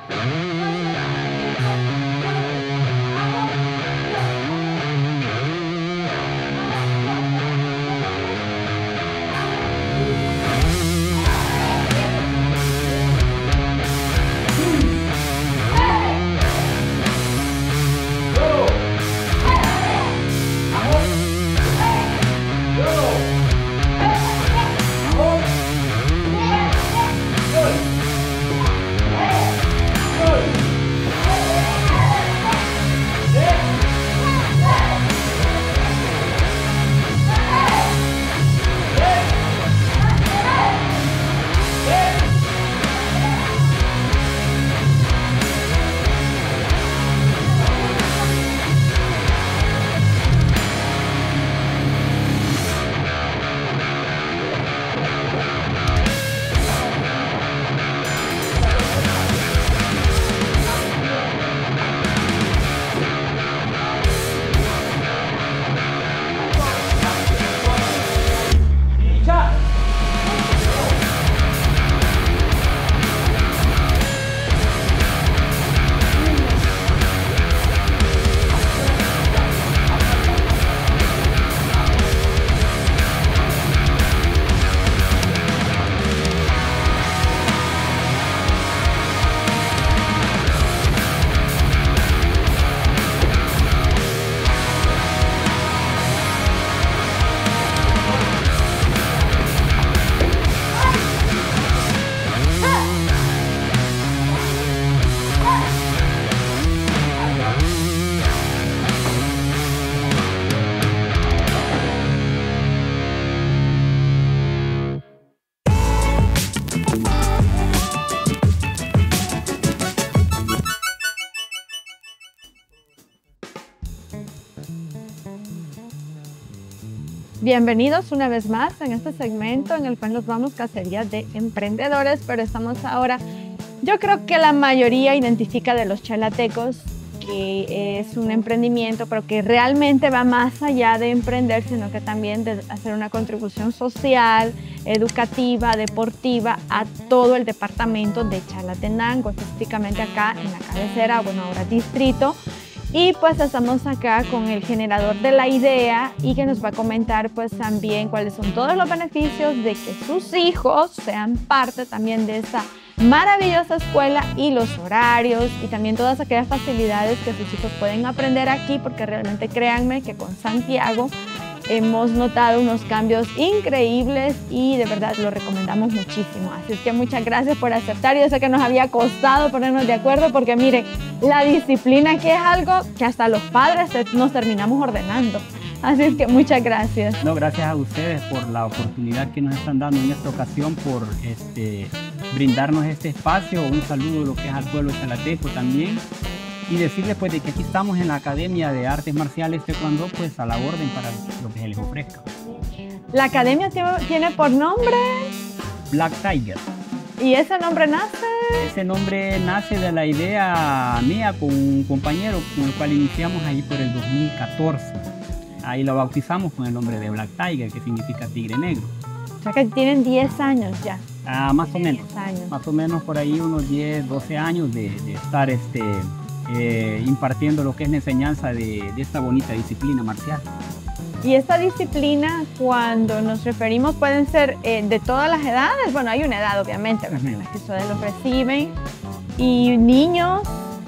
Bienvenidos una vez más en este segmento en el cual nos vamos cacerías de emprendedores, pero estamos ahora, yo creo que la mayoría identifica de los chalatecos que es un emprendimiento, pero que realmente va más allá de emprender, sino que también de hacer una contribución social, educativa, deportiva a todo el departamento de Chalatenango, específicamente acá en la cabecera, bueno, ahora distrito. Y pues estamos acá con el generador de la idea y que nos va a comentar pues también cuáles son todos los beneficios de que sus hijos sean parte también de esta maravillosa escuela y los horarios y también todas aquellas facilidades que sus hijos pueden aprender aquí, porque realmente créanme que con Santiago hemos notado unos cambios increíbles y de verdad lo recomendamos muchísimo. Así es que muchas gracias por aceptar. Yo sé que nos había costado ponernos de acuerdo porque miren, la disciplina que es algo que hasta los padres nos terminamos ordenando. Así es que muchas gracias. No, gracias a ustedes por la oportunidad que nos están dando en esta ocasión, por brindarnos este espacio. Un saludo a lo que es al pueblo chalateco también. Y decirles pues de que aquí estamos en la Academia de Artes Marciales Taekwondo, pues a la orden para lo que se les ofrezca. La academia tiene por nombre Black Tiger. ¿Y ese nombre nace? Ese nombre nace de la idea mía con un compañero con el cual iniciamos ahí por el 2014. Ahí lo bautizamos con el nombre de Black Tiger, que significa tigre negro. O sea que tienen 10 años ya. Más o menos. 10 años. Más o menos por ahí unos 10, 12 años de estar impartiendo lo que es la enseñanza de esta bonita disciplina marcial. Y esta disciplina, cuando nos referimos, pueden ser de todas las edades. Bueno, hay una edad obviamente, en las que ustedes lo reciben, y niños,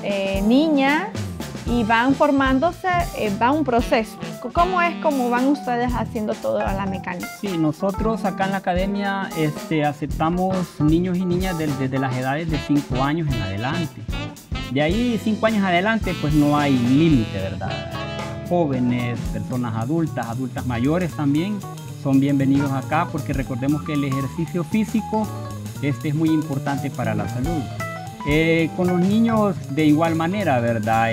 niñas, y van formándose, va un proceso. ¿Cómo es como van ustedes haciendo toda la mecánica? Sí, nosotros acá en la academia aceptamos niños y niñas desde las edades de 5 años en adelante. De ahí 5 años adelante pues no hay límite, ¿verdad? Jóvenes, personas adultas, adultas mayores también son bienvenidos acá, porque recordemos que el ejercicio físico es muy importante para la salud. Con los niños de igual manera, ¿verdad?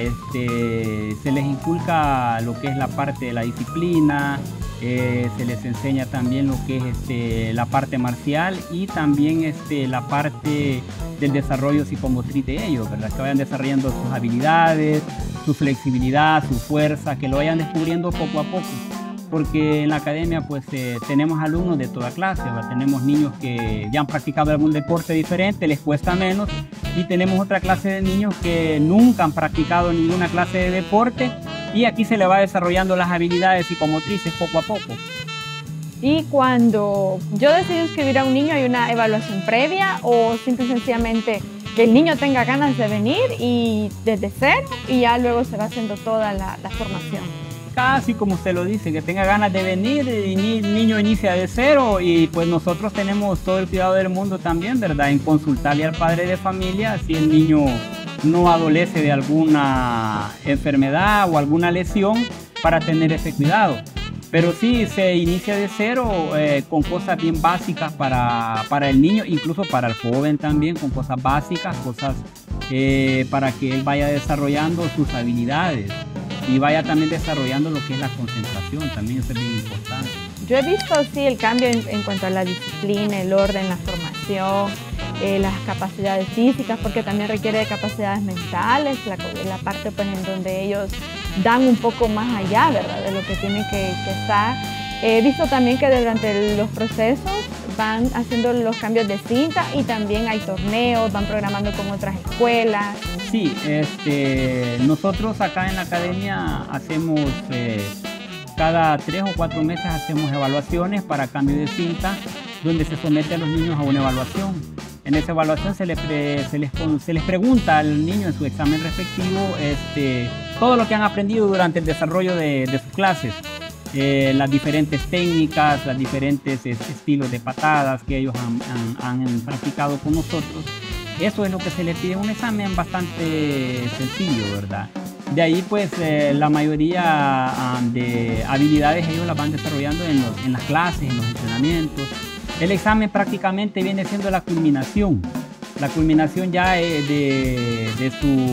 Se les inculca lo que es la parte de la disciplina, se les enseña también lo que es la parte marcial y también la parte del desarrollo psicomotriz de ellos, ¿verdad? Que vayan desarrollando sus habilidades, su flexibilidad, su fuerza, que lo vayan descubriendo poco a poco. Porque en la academia pues tenemos alumnos de toda clase, ¿verdad? Tenemos niños que ya han practicado algún deporte diferente, les cuesta menos, y tenemos otra clase de niños que nunca han practicado ninguna clase de deporte y aquí se le va desarrollando las habilidades psicomotrices poco a poco. Y cuando yo decido inscribir a un niño, ¿hay una evaluación previa o simple y sencillamente que el niño tenga ganas de venir y desde cero y ya luego se va haciendo toda la formación? Casi como usted lo dice, que tenga ganas de venir y el niño inicia de cero y pues nosotros tenemos todo el cuidado del mundo también, ¿verdad? En consultarle al padre de familia si el niño no adolece de alguna enfermedad o alguna lesión para tener ese cuidado. Pero sí, se inicia de cero con cosas bien básicas para el niño, incluso para el joven también, con cosas básicas, cosas para que él vaya desarrollando sus habilidades y vaya también desarrollando lo que es la concentración, también eso es bien importante. Yo he visto sí el cambio en cuanto a la disciplina, el orden, la formación, las capacidades físicas, porque también requiere de capacidades mentales, la parte pues, en donde ellos dan un poco más allá, ¿verdad?, de lo que tienen que estar. He visto también que durante los procesos van haciendo los cambios de cinta y también hay torneos, van programando con otras escuelas. Sí, nosotros acá en la academia hacemos, cada 3 o 4 meses hacemos evaluaciones para cambio de cinta, donde se somete a los niños a una evaluación. En esa evaluación se les pregunta al niño en su examen respectivo todo lo que han aprendido durante el desarrollo de sus clases. Las diferentes técnicas, los diferentes estilos de patadas que ellos han practicado con nosotros. Eso es lo que se les pide, un examen bastante sencillo, ¿verdad? De ahí pues la mayoría de habilidades ellos las van desarrollando en las clases, en los entrenamientos. El examen prácticamente viene siendo la culminación ya de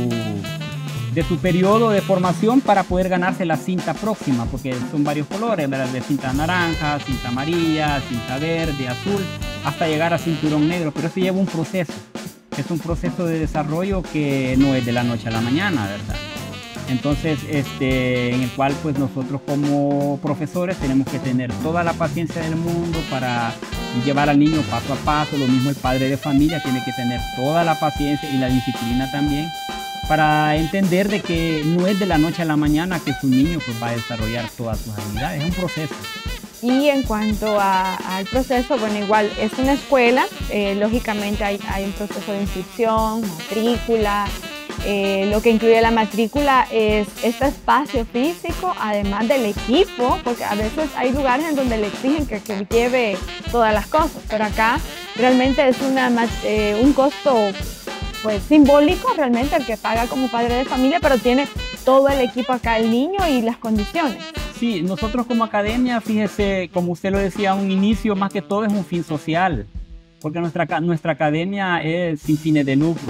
su periodo de formación para poder ganarse la cinta próxima, porque son varios colores, ¿verdad? De cinta naranja, cinta amarilla, cinta verde, azul, hasta llegar a cinturón negro, pero eso lleva un proceso. Es un proceso de desarrollo que no es de la noche a la mañana, ¿verdad? Entonces, en el cual pues nosotros como profesores tenemos que tener toda la paciencia del mundo para llevar al niño paso a paso. Lo mismo el padre de familia tiene que tener toda la paciencia y la disciplina también para entender de que no es de la noche a la mañana que su niño pues va a desarrollar todas sus habilidades, es un proceso. Y en cuanto al proceso, bueno, igual es una escuela, lógicamente hay un proceso de inscripción, matrícula. Lo que incluye la matrícula es este espacio físico, además del equipo, porque a veces hay lugares en donde le exigen que lleve todas las cosas, pero acá realmente es un costo pues simbólico realmente el que paga como padre de familia, pero tiene todo el equipo acá, el niño y las condiciones. Sí, nosotros como academia, fíjese, como usted lo decía a un inicio, más que todo es un fin social, porque nuestra academia es sin fines de lucro.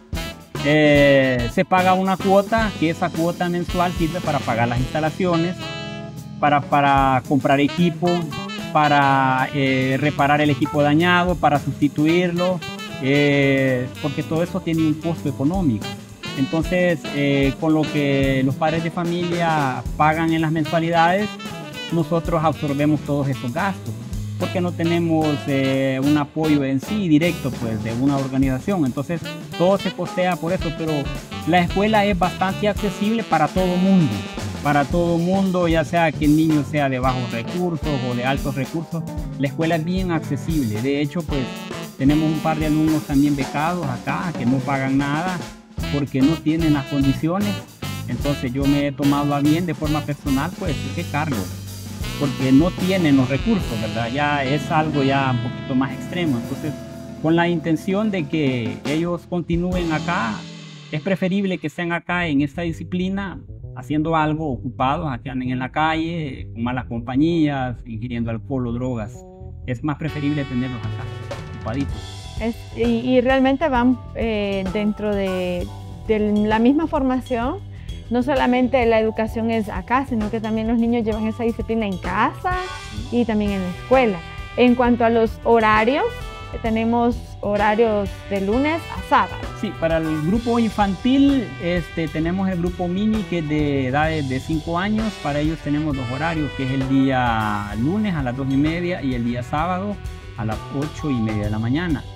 Se paga una cuota, que esa cuota mensual sirve para pagar las instalaciones, para comprar equipo, para reparar el equipo dañado, para sustituirlo, porque todo eso tiene un costo económico. Entonces, con lo que los padres de familia pagan en las mensualidades, nosotros absorbemos todos esos gastos, porque no tenemos un apoyo en sí directo pues, de una organización. Entonces, todo se costea por eso, pero la escuela es bastante accesible para todo mundo, ya sea que el niño sea de bajos recursos o de altos recursos. La escuela es bien accesible. De hecho, pues tenemos un par de alumnos también becados acá que no pagan nada porque no tienen las condiciones. Entonces yo me he tomado a bien de forma personal pues ese cargo, porque no tienen los recursos, ¿verdad? Ya es algo ya un poquito más extremo. Entonces, con la intención de que ellos continúen acá, es preferible que estén acá en esta disciplina haciendo algo, ocupados, a que anden en la calle, con malas compañías, ingiriendo alcohol o drogas. Es más preferible tenerlos acá, ocupaditos. Y realmente van dentro de la misma formación. No solamente la educación es acá, sino que también los niños llevan esa disciplina en casa y también en la escuela. En cuanto a los horarios, tenemos horarios de lunes a sábado. Sí, para el grupo infantil tenemos el grupo mini que es de edades de 5 años. Para ellos tenemos 2 horarios, que es el día lunes a las 2:30 y el día sábado a las 8:30 de la mañana.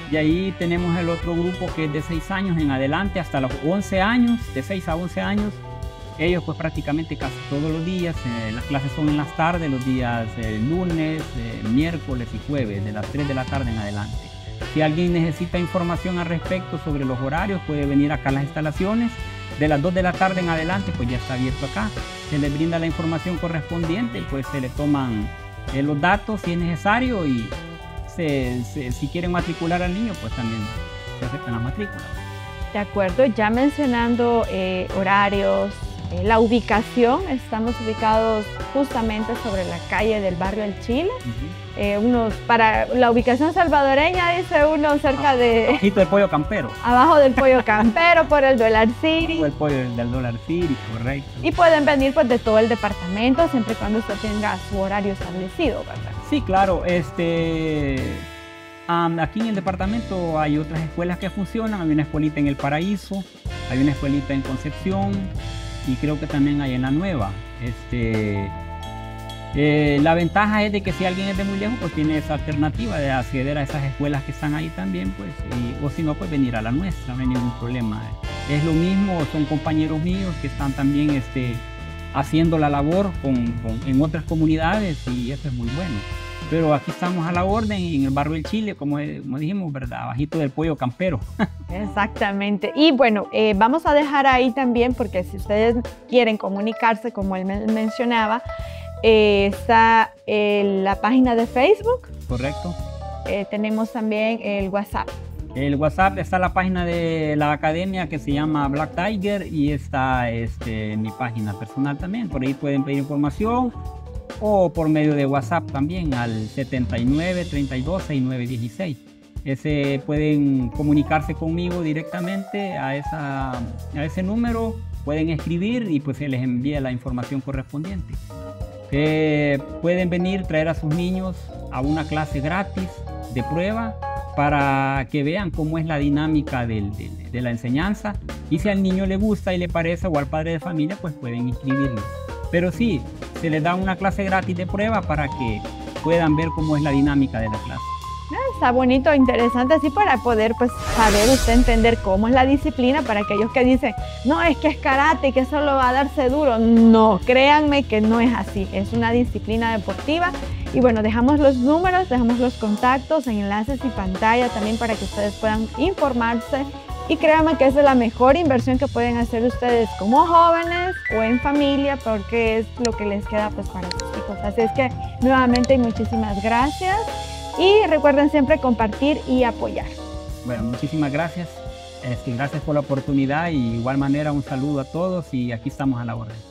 Y ahí tenemos el otro grupo que es de 6 años en adelante hasta los 11 años, de 6 a 11 años. Ellos pues prácticamente casi todos los días, las clases son en las tardes, los días lunes, miércoles y jueves, de las 3 de la tarde en adelante. Si alguien necesita información al respecto sobre los horarios, puede venir acá a las instalaciones. De las 2 de la tarde en adelante, pues ya está abierto acá. Se les brinda la información correspondiente, pues se le toman los datos si es necesario y si quieren matricular al niño, pues también se aceptan las matrículas. De acuerdo, ya mencionando horarios, la ubicación, estamos ubicados justamente sobre la calle del barrio El Chile. Para la ubicación salvadoreña, dice uno, cerca de... Abajito del Pollo Campero. Abajo del Pollo Campero, por el Dollar City. O el pollo del Dollar City, correcto. Y pueden venir pues de todo el departamento, siempre y cuando usted tenga su horario establecido, ¿verdad? Sí, claro. Aquí en el departamento hay otras escuelas que funcionan. Hay una escuelita en El Paraíso, hay una escuelita en Concepción y creo que también hay en La Nueva. La ventaja es de que si alguien es de muy lejos, pues tiene esa alternativa de acceder a esas escuelas que están ahí también, pues, o si no, pues venir a la nuestra, no hay ningún problema. Es lo mismo, son compañeros míos que están también haciendo la labor en otras comunidades y eso es muy bueno. Pero aquí estamos a la orden en el barrio del Chile, como dijimos, ¿verdad? Abajito del Pollo Campero. Exactamente. Y bueno, vamos a dejar ahí también, porque si ustedes quieren comunicarse, como él mencionaba, está la página de Facebook. Correcto. Tenemos también el WhatsApp. El WhatsApp está la página de la academia que se llama Black Tiger y está mi página personal también. Por ahí pueden pedir información o por medio de WhatsApp también al 79 32 69 16. Pueden comunicarse conmigo directamente a ese número, pueden escribir y pues se les envía la información correspondiente. Pueden venir, traer a sus niños a una clase gratis de prueba para que vean cómo es la dinámica de la enseñanza y si al niño le gusta y le parece o al padre de familia, pues pueden inscribirlo. Pero sí, se les da una clase gratis de prueba para que puedan ver cómo es la dinámica de la clase. Está bonito, interesante, así para poder pues saber usted entender cómo es la disciplina para aquellos que dicen, no, es que es karate, que solo va a darse duro. No, créanme que no es así, es una disciplina deportiva. Y bueno, dejamos los números, dejamos los contactos, enlaces y pantalla también para que ustedes puedan informarse. Y créanme que esa es la mejor inversión que pueden hacer ustedes como jóvenes o en familia, porque es lo que les queda pues para sus hijos. Así es que nuevamente muchísimas gracias y recuerden siempre compartir y apoyar. Bueno, muchísimas gracias. Gracias por la oportunidad y de igual manera un saludo a todos y aquí estamos a la orden.